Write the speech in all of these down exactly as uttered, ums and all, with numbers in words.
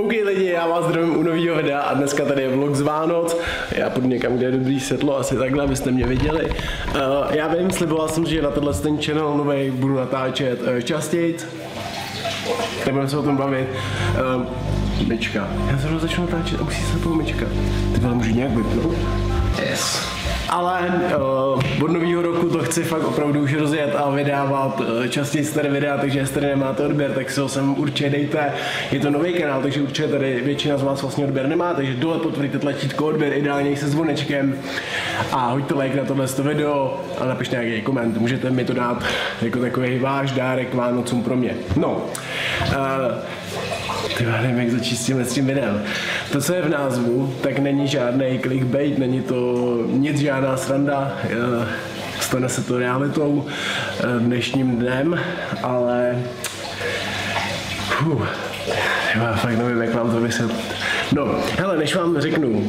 OK lidi, já vás zdravím u nového videa a dneska tady je vlog z Vánoc. Já půjdu někam, kde je dobrý světlo, asi takhle, abyste mě viděli. Uh, já vím, sliboval jsem, že na tenhle ten channel novej budu natáčet uh, častěji. Nebudeme se o tom bavit. Uh, myčka. Já zrovna začnu natáčet a musí se toho myčka. Ty vole, můžu nějak vypnout? Yes. Ale uh, od nového roku to chci fakt opravdu už rozjet a vydávat uh, častěji tady videa, takže jestli tady nemáte odběr, tak si ho sem určitě dejte. Je to nový kanál, takže určitě tady většina z vás vlastně odběr nemá, takže dole potvrďte tlačítko odběr, ideálně se zvonečkem a hoďte like na tohle video a napište nějaký koment. Můžete mi to dát jako takový váš dárek k Vánocům pro mě. No. Uh, Ty nevím, jak začít s tím, s tím videem. To, co je v názvu, tak není žádný clickbait, není to nic, žádná sranda. Stane se to realitou dnešním dnem, ale... Fuh, já fakt nevím, jak vám to vysvětlit. No, hele, než vám řeknu uh,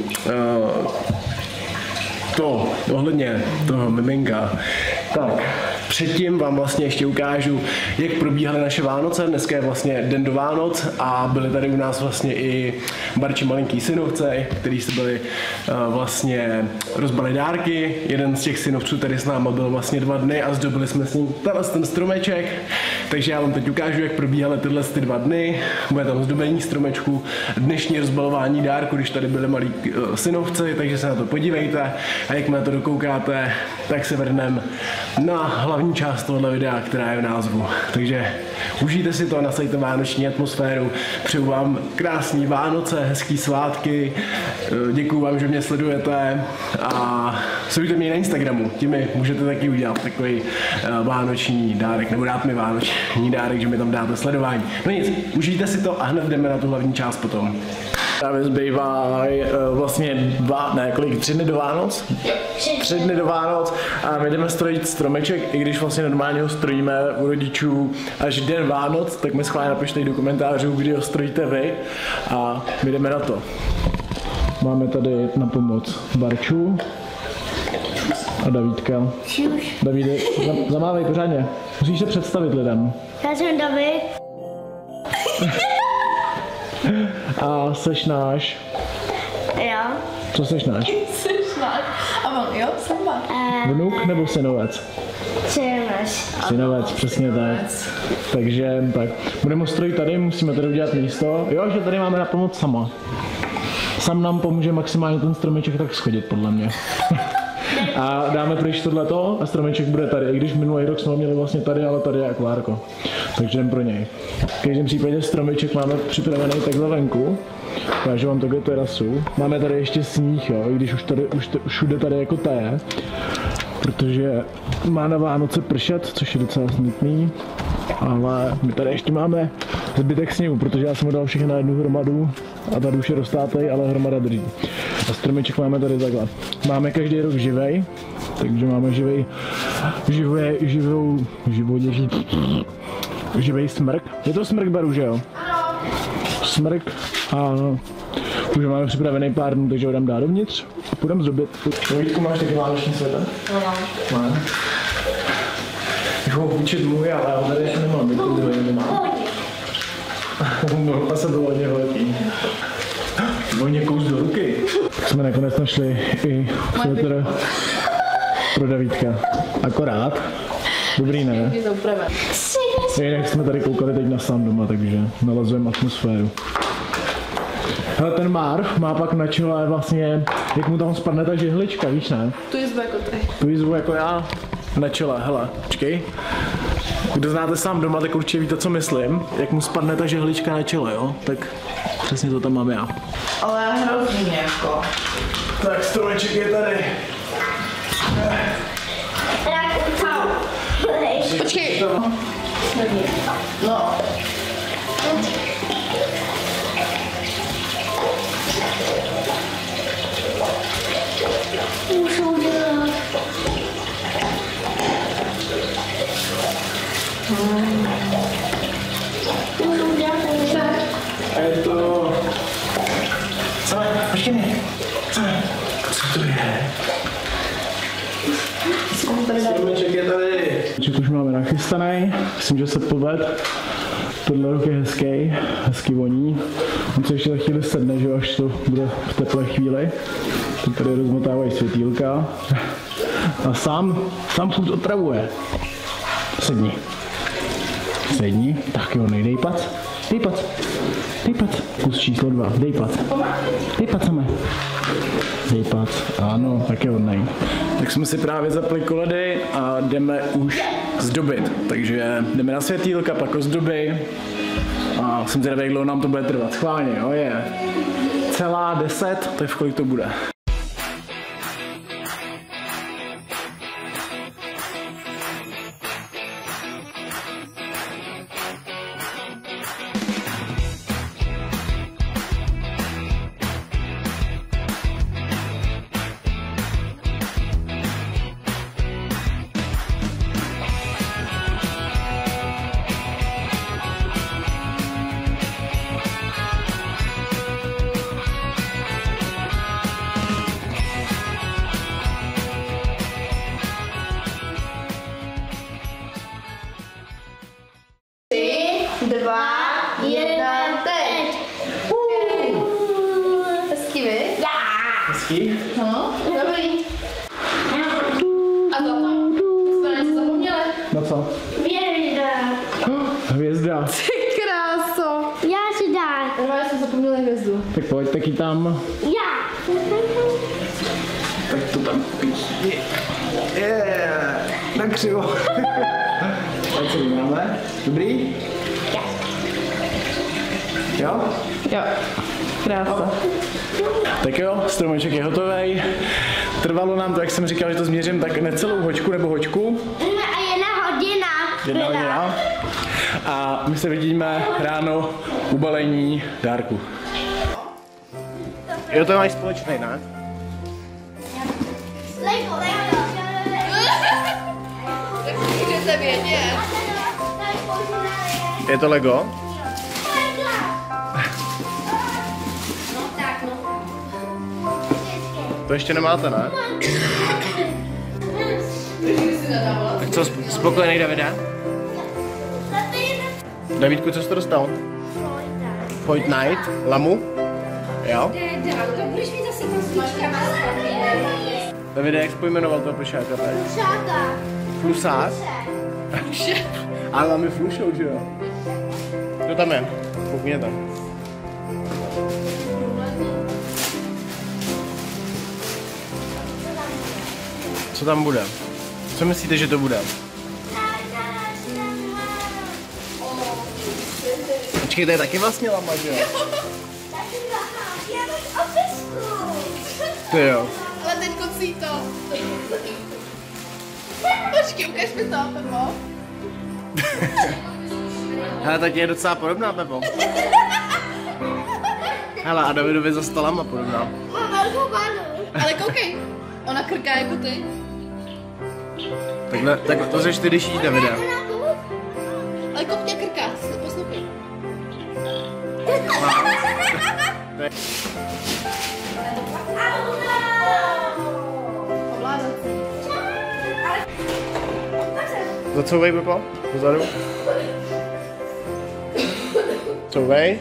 to ohledně toho miminka, tak... Předtím vám vlastně ještě ukážu, jak probíhaly naše Vánoce. Dneska je vlastně den do Vánoc a byli tady u nás vlastně i Barči malinký synovce, který se byli uh, vlastně rozbali dárky. Jeden z těch synovců tady s náma byl vlastně dva dny a zdobili jsme s ním tenhle ten stromeček. Takže já vám teď ukážu, jak probíhaly tyhle ty dva dny. Bude tam zdobení stromečku, dnešní rozbalování dárku, když tady byli malí uh, synovci, takže se na to podívejte. A jak na to dokoukáte, tak se vrhneme na hlavní část tohoto videa, která je v názvu. Takže užijte si to, nasaďte vánoční atmosféru, přeju vám krásný Vánoce, hezký svátky, děkuju vám, že mě sledujete a sledujte mě na Instagramu, tím mi můžete taky udělat takový vánoční dárek, nebo dát mi vánoční dárek, že mi tam dáte sledování. No nic, užijte si to a hned jdeme na tu hlavní část potom. Právě zbývají uh, vlastně dva, ne, kolik, tři dny do Vánoc? Tři dny do Vánoc a my jdeme strojit stromeček, i když vlastně normálně ho strojíme u rodičů až den Vánoc, tak mi schválně napište do komentářů, kdy ho strojíte vy a my jdeme na to. Máme tady na pomoc Barču a Davídka. Davide, zamávej pořádně, musíš se představit lidem. Já jsem David. A seš náš. Jo. Co seš náš? Seš náš. A on, jo, jsem máš. Vnuk nebo synovec? Synovec. Synovec, přesně tak. Takže tak, budeme strojit tady, musíme tady udělat místo. Jo, že tady máme na pomoc sama. Sam nám pomůže maximálně ten stromeček tak schodit, podle mě. A dáme pryč tohleto a stromeček bude tady, i když minulý rok jsme ho měli vlastně tady, ale tady je akvárko. Takže jdem pro něj. V každém případě stromeček máme připravený takhle venku. Ukážu vám takhle terasu. Máme tady ještě sníh, jo, i když už tady už t- všude tady jako taje. Protože má na Vánoce pršet, což je docela smutný. Ale my tady ještě máme zbytek sněhu, protože já jsem ho dal všechny na jednu hromadu a tady už je roztátej, ale hromada drží. A stromeček máme tady takhle. Máme každý rok živej, takže máme živej, živej, živou, živou, živej smrk. Je to smrk baru, že jo? Smrk a už máme připravený pár dnů, takže ho dám dát dovnitř a půjdeme zdobit. Vítku, máš taky vánoční světa? Mám. Bych mohl půjčit můj, ale já tady nemám, bych to druhý nemám. No, se bylo hodně velký. Hodně kous do ruky. Jsme nakonec našli i svetr pro Davídka. Akorát. Dobrý, ne? Jinak jsme tady koukali teď na sám doma, takže nalazujeme atmosféru. Hele, ten Marv má pak na čele vlastně, jak mu tam spadne ta žehlička, víš ne? Tu jizbu jako ty. Tu jizbu jako já. Na čele, hele, počkej. Kdo znáte sám doma, tak určitě víte, co myslím. Jak mu spadne ta žehlička na čele, jo? Tak přesně to tam mám já. Ale hrozně jako. Tak stromeček je tady. Počkej. No. Můžu dělat. Můžu dělat. A je to... Co je? Počkej mě. Co je? Co to je? Stromeček je tady. Stromeček už máme nachystaný. Myslím, že se poved. Tohle rok je hezký, hezky voní. On se ještě za chvíli sedne, že až to bude v teplé chvíli. Teď tady rozmotávají světýlka. A sám, sám furt otravuje. Sedni. Sedni. Tak jo, nejdej pac. Dej pac. Dej pac. Kus číslo dva. Dej pac. Dej pac samé. Dej pac. Ano, tak je hodnej. Tak jsme si právě zapli koledy a jdeme už zdobit. Takže jdeme na světýlka, pak ozdoby. A jsem zvědavý, jak dlouho nám to bude trvat. Schválně, jo, je. Celá deset, tak v kolik to bude. Dva, jedna, teď. Hezký, vy? Hezký? No, dobrý. A to tam? Jsme něco zapomněli? No co? Hvězda. Hvězda. Ty kráso. Já si dám. Normálně jsme zapomněli hvězdu. Tak pojď taky tam. Já. Tak to tam píši. Yeah. Tak křivo. Tak co máme? Dobrý? Jo? Jo. Krása. Tak jo, stromeček je hotový. Trvalo nám to, jak jsem říkal, že to změřím, tak necelou hoďku nebo hoďku. A jedna hodina. Jedna hodina. A my se vidíme ráno u balení dárku. Jo, to máš společný, ne? Lego, Lego. Tak můžete vědět. Je to Lego? No tak, no. To ještě nemáte, ne? Tak co, spokojený Davide? Davidku, co jsi to dostal? Fortnite? Lamu? Jo? Budeš mít zase kosmička na papír. Davide, jak jsi pojmenoval toho plišáka tady? Šáka. Flusák? Ale lamy flušou, že jo? Kdo tam je? Koukně tam. Co tam bude? Co myslíte, že to bude? Počkej, to je taky vlastně lama, že jo? To jo. Ale teď kocí to. Počkej, ukaž mi to, Pepo. Hele, tak je docela podobná, Pepo. Hele, a Davidovi zase ta lama podobná. Mám velkou vanu. Ale koukej, ona krká jako ty. Takhle, takhle to řeš ty, když jí Davide. Ale koukně krká, poslouchej. Ovládat. Zacouvej, Pepo, pozadu. Couvej.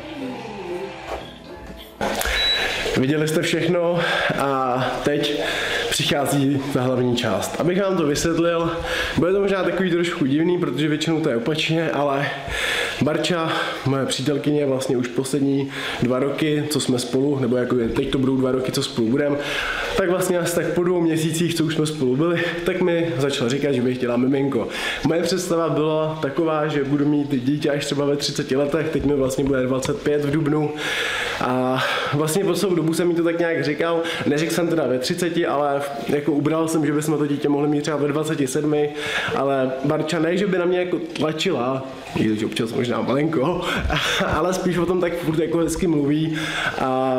Viděli jste všechno a teď přichází ta hlavní část. Abych vám to vysvětlil, bude to možná takový trošku divný, protože většinou to je opačně, ale Barča, moje přítelkyně, vlastně už poslední dva roky, co jsme spolu, nebo jako teď to budou dva roky, co spolu budeme, tak vlastně asi tak po dvou měsících, co už jsme spolu byli, tak mi začala říkat, že by chtěla miminko. Moje představa byla taková, že budu mít dítě až třeba ve třiceti letech, teď mi vlastně bude dvacet pět v dubnu. A vlastně po celou dobu jsem jí to tak nějak říkal, neřekl jsem teda ve třiceti, ale jako ubral jsem, že bychom to dítě mohli mít třeba ve dvaceti sedmi, ale Barča ne, že by na mě jako tlačila, i když občas možná malinko, ale spíš o tom tak furt jako hezky mluví a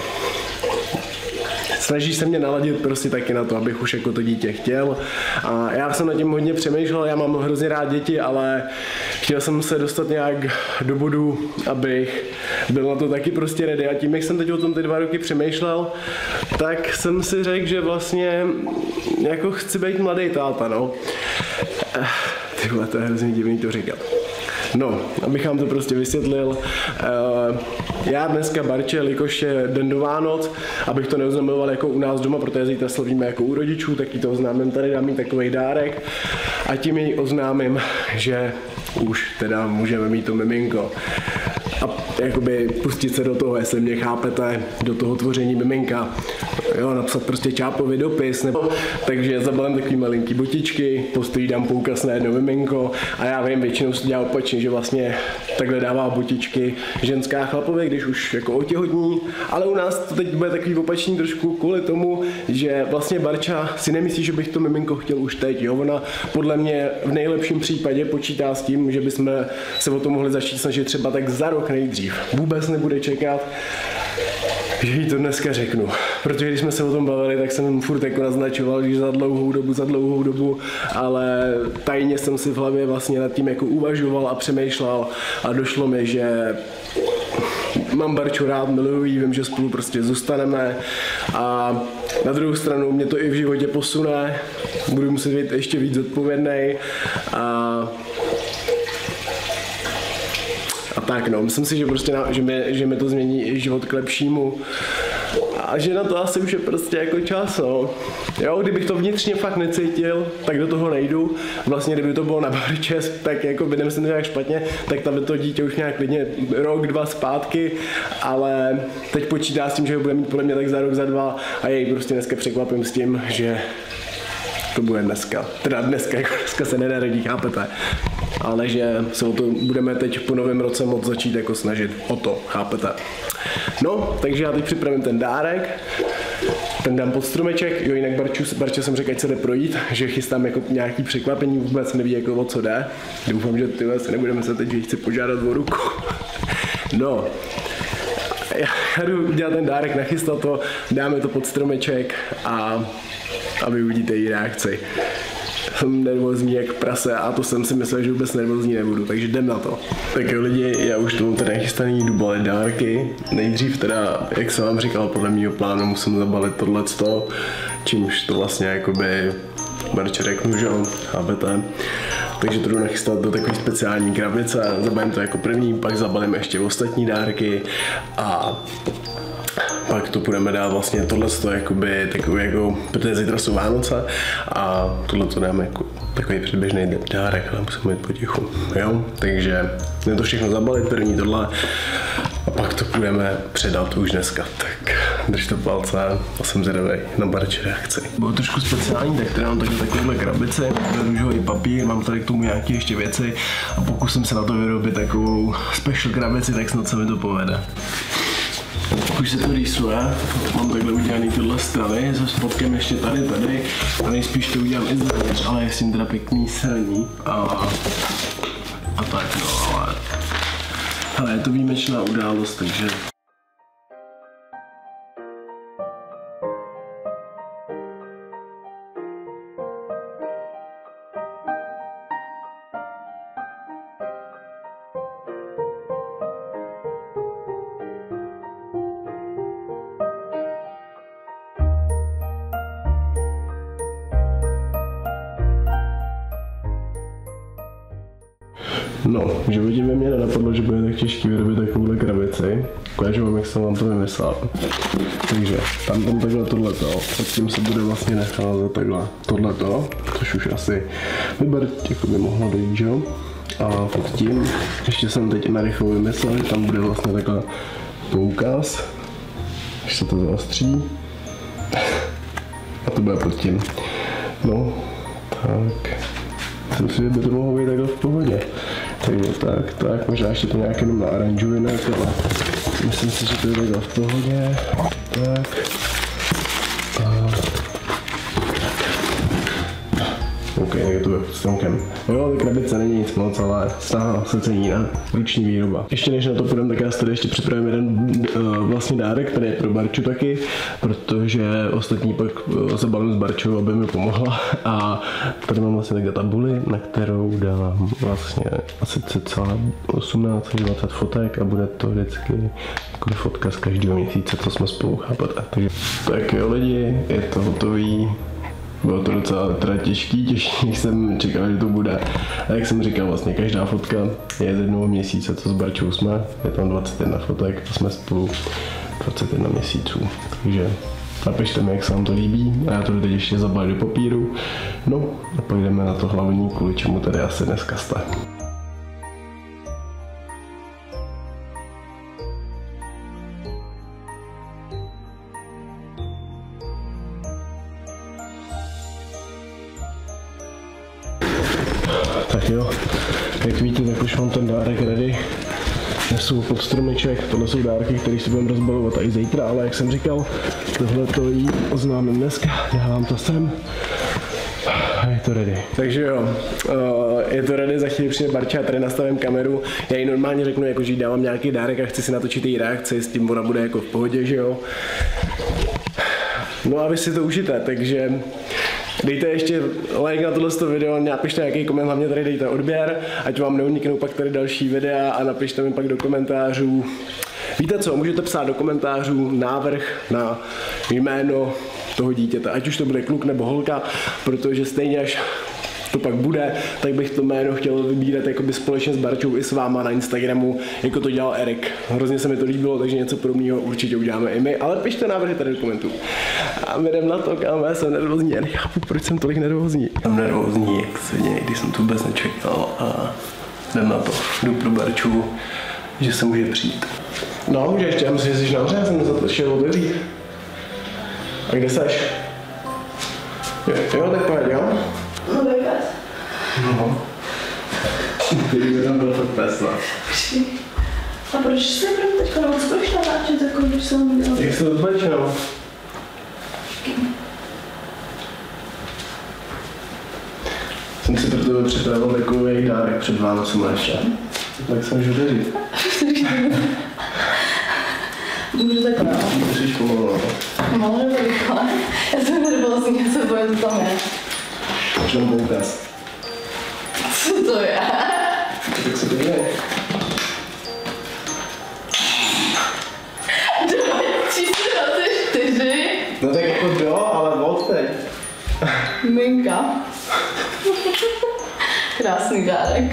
snaží se mě naladit prostě taky na to, abych už jako to dítě chtěl. A já jsem nad tím hodně přemýšlel, já mám hrozně rád děti, ale chtěl jsem se dostat nějak do bodu, abych byl na to taky prostě ready. A tím, jak jsem teď o tom ty dva roky přemýšlel, tak jsem si řekl, že vlastně jako chci být mladý táta, no. Tyhle, to je hrozně divný to říkat. No, abych vám to prostě vysvětlil, uh, já dneska Barče, jelikož je den do Vánoc, abych to neoznamoval jako u nás doma, protože zítra slavíme jako u rodičů, tak jí to oznámím tady, dám jí takovej dárek a tím jí oznámím, že už teda můžeme mít to miminko. A jakoby pustit se do toho, jestli mě chápete, do toho tvoření miminka. Jo, napsat prostě Čápovi dopis, nebo takže zabalím takový malinký botičky, postojí dám poukaz na jedno miminko a já vím, většinou se to dělá opačně, že vlastně takhle dává botičky ženská chlapovi, když už jako otěhotní, ale u nás to teď bude takový opačný trošku kvůli tomu, že vlastně Barča si nemyslí, že bych to miminko chtěl už teď, jo, ona podle mě v nejlepším případě počítá s tím, že bychom se o to mohli začít snažit třeba tak za rok nejdřív. Vůbec nebude čekat, že jí to dneska řeknu, protože když jsme se o tom bavili, tak jsem furt jako naznačoval, že za dlouhou dobu, za dlouhou dobu, ale tajně jsem si v hlavě vlastně nad tím jako uvažoval a přemýšlel a došlo mi, že mám Barču rád, miluji jí, vím, že spolu prostě zůstaneme a na druhou stranu mě to i v životě posune, budu muset být ještě víc odpovědnej a A tak no, myslím si, že prostě na, že, mi, že mi to změní život k lepšímu a že na to asi už je prostě jako čas, no. Jo, kdybych to vnitřně fakt necítil, tak do toho nejdu. Vlastně kdyby to bylo na Barče, tak jako by nemyslím, že jak špatně, tak tam by to dítě už nějak klidně rok, dva zpátky, ale teď počítá s tím, že ho bude mít podle mě tak za rok, za dva a jej prostě dneska překvapím s tím, že to bude dneska. Teda dneska, jako dneska se nenarodí, chápete? Ale že se o to budeme teď po novém roce moc začít jako snažit o to, chápete? No, takže já teď připravím ten dárek, ten dám pod stromeček, jo, jinak Barču, Barče jsem řekl, ať se jde projít, že chystám jako nějaký překvapení, vůbec neví jako o co jde. Doufám, že tyhle se nebudeme se teď, že chci požádat o ruku. No, já jdu dělat ten dárek, nachystat to, dáme to pod stromeček a, a vy uvidíte její reakci. Jsem nervózní jak prase a to jsem si myslel, že vůbec nervózní nebudu, takže jdem na to. Tak jo lidi, já už tu mám teda chystaný, jdu balit dárky. Nejdřív teda, jak jsem vám říkal, podle mýho plánu musím zabalit tohleto, čímž to vlastně jakoby Barče řeknu, že jo, chápete. Takže to jdu nachystat do takové speciální krabice, zabalím to jako první, pak zabalím ještě ostatní dárky a pak to budeme dát vlastně tohleto jakoby takový jako, protože zítra jsou Vánoce a tohleto dáme jako takový předběžný dárek, ale musíme jít potichu, jo, takže jdeme to všechno zabalit, první tohle a pak to budeme předat už dneska, tak držte palce a jsem zvědavý na Barče reakci. Bylo trošku speciální, tak tady mám takhle takovouhle krabici, růžový papír, mám tady k tomu nějaké ještě věci a pokusím se na to vyrobit takovou special krabici, tak snad se mi to povede. Už se to rýsuje, mám takhle udělaný tyhle strany, se spodkem ještě tady, tady a nejspíš to udělám i zevnitř, ale jestli teda pěkný silní a, a tak no, ale hele, je to výjimečná událost, takže no, v životě by mě nenapadlo, že bude tak těžký vyrobit takovouhle krabici. Ukážu vám, jak jsem vám to vymyslel. Takže tam tam takhle tohleto, pod tím se bude vlastně nacházet takhle tohleto, což už asi vyber, jako by mohlo dojít, že jo? A pod tím, ještě jsem teď narychlo vymyslel, že tam bude vlastně takhle poukaz, když se to zaostří. A to bude pod tím. No, tak. Myslím si, že by to mohlo být takhle v pohodě. Takže tak, tak, možná ještě to nějak jenom naranžuji, ne tohle. Myslím si, že to je takhle v pohodě. Tak. A... OK, tak je to pod stromkem. Jo, ta krabice není nic moc, ale stále se cení, ne? Ruční výroba. Ještě než na to půjdem, tak já si tady ještě připravím jeden uh, vlastně dárek, který je pro Barču taky, protože ostatní pak uh, zabalím s Barčou, aby mi pomohla. A tady mám vlastně takhle tabuli, na kterou dám vlastně asi cca osmnáct až dvacet fotek a bude to vždycky jako fotka z každého měsíce, co jsme spolu, chápete. Takže tak jo lidi, je to hotový. Bylo to docela teda těžký, těžší, než jsem čekal, že to bude. A jak jsem říkal, vlastně každá fotka je z jednoho měsíce, co s Barčou jsme. Je tam dvacet jedna fotek, to jsme spolu dvacet jedna měsíců. Takže napište mi, jak se vám to líbí. A já to teď ještě zabalím do papíru. No a pak jdeme na to hlavní, kvůli čemu tady asi dneska jste. Tak jo, jak víte, tak už mám ten dárek ready. Nesu pod stromeček, tohle jsou dárky, které si budeme rozbalovat i zítra, ale jak jsem říkal, tohle to jí oznámím dneska, dávám to sem a je to ready. Takže jo, je to ready, za chvíli přijde Barča, tady nastavím kameru, já jí normálně řeknu, jako, že jí dávám nějaký dárek a chci si natočit její reakci, s tím ona bude jako v pohodě, že jo. No a vy si to užijte, takže dejte ještě like na tohle video, napište nějaký koment, hlavně tady dejte odběr, ať vám neuniknou pak tady další videa a napište mi pak do komentářů. Víte co, můžete psát do komentářů návrh na jméno toho dítěte, ať už to bude kluk nebo holka, protože stejně až to pak bude, tak bych to jméno chtěl vybírat jakoby společně s Barčou i s váma na Instagramu, jako to dělal Erik. Hrozně se mi to líbilo, takže něco podobného určitě uděláme i my, ale pište návrhy tady do komentů. A my jdem na to, kámo, já jsem nervózní, já nechápu, proč jsem tolik nervózní. Jsem nervózní, jak se děje, když jsem to vůbec nečekal a jdem na to, jdu pro Barču, že se může přijít. No, může ještě, já myslím, že jsi nahoře, já jsem za to šel otevřít. A kde seš? Jo, jo, tak pojď, jo? No Vegas. No. Ty by tam byl fakt pesla. A proč jsi byl teďka, nebo co proč natáčet, jako když jsem dělal? Jak se to zbačil? Jsem si pro tebe připravil takový dárek před Vánocem ještě. Tak se můžu věřit. Můžu takhle, no? Můžeš pomalu, no. Mohli by rychle. Já jsem nervózní, já se bojím, co tam je. Už nám poukaz. Co to je? Tak se to děje. číslo dvacet čtyři. No tak jako do, ale od teď. Minka. Krásný dárek.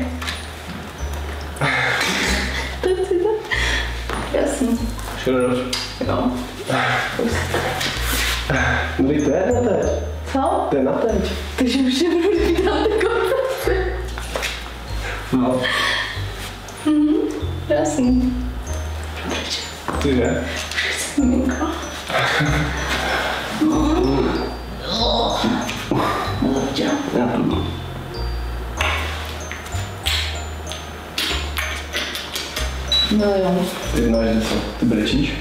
Teď si to? Jasný. Škoda. Jo. No teď to je na teď. Co? To je na teď. Takže už je budu vydat ty kontakty. No. Mhm, krásný. Ty ne? Minka. Dobře. Já to jdu. No jo. Ty znáš něco. Ty brečíš?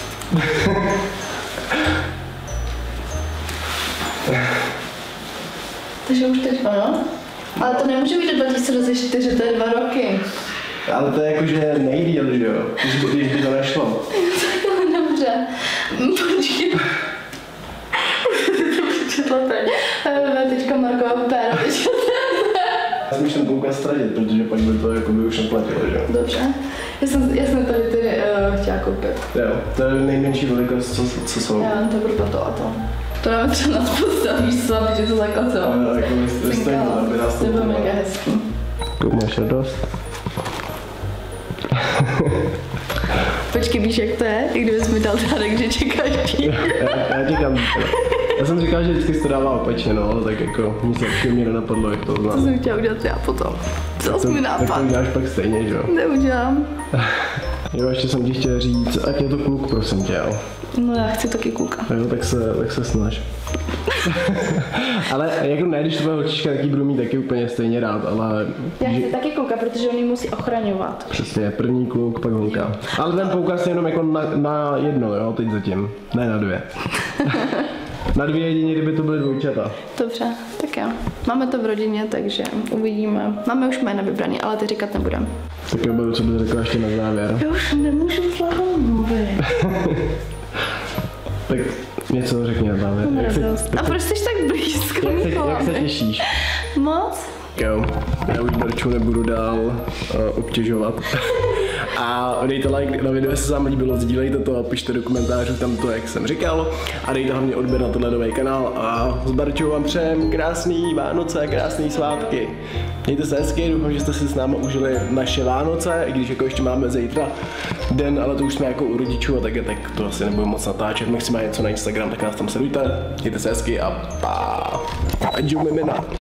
Takže už teď ano. Ale to nemůže být do dva tisíce dvacet čtyři, to je dva roky. Ale to je jakože nejdýl, že jo? Když by to nešlo. Dobře. Počkej. to přečetla teď. Teďka Markova péra přečetla. Já jsem už ten poukaz ztratit, protože pak by to jakoby už neplatilo, že jo? Dobře. Já jsem, já jsem tady ty uh, chtěla koupit. Jo, to je nejmenší velikost, co, co jsou. Já to budu to a to. To dáme třeba na spousta, víš co, že to takhle co. Ale jako vy jste aby nás to bylo bylo. mega hezký. Máš radost? Počkej, víš jak to je? I kdybys mi dal dárek, že čekáš pít. já, já čekám. Já jsem říkal, že vždycky se to dává opačně, no, tak jako nic lepšího mě nenapadlo, jak to To znám. jsem chtěla udělat já potom. Co jsi mi Tak to nápad? uděláš pak stejně, že jo? Neudělám. Jo, ještě jsem ti chtěl říct, ať je to kluk, prosím tě, jo. No já chci taky kluka. Jo, tak se, tak se snaž. Ale jako ne, když to bude holčička, tak ji budu mít taky úplně stejně rád, ale... Já že- chci taky kluka, protože on ji musí ochraňovat. Přesně, první kluk, pak holka. Ale ten poukaz je jenom jako na, na jedno, jo, teď zatím. Ne na dvě. Na dvě jedině, kdyby to byly dvojčata. Dobře, tak jo. Máme to v rodině, takže uvidíme. Máme už jména vybraný, ale ty říkat nebudem. Tak jo, Beru, co bys řekla ještě na závěr. Já už nemůžu dlouho mluvit. Tak něco řekni na závěr. Mám Jak se, radost. A proč jsi tak blízko, jak, se, jak se Mikuláši? těšíš? Moc? Jo, já už Berču nebudu dál uh, obtěžovat. A dejte like na video, jestli se vám líbilo, sdílejte to a pište do komentářů tam to, jak jsem říkal. A dejte hlavně odběr na tohle nový kanál. A s Barčou vám přejem krásný Vánoce, krásný svátky. Mějte se hezky, doufám, že jste si s námi užili naše Vánoce, i když jako ještě máme zítra den, ale to už jsme jako u rodičů a tak, tak to asi nebudu moc natáčet. Maximálně něco na Instagram, tak nás tam sledujte. Mějte se hezky a pa. Adžu mimina.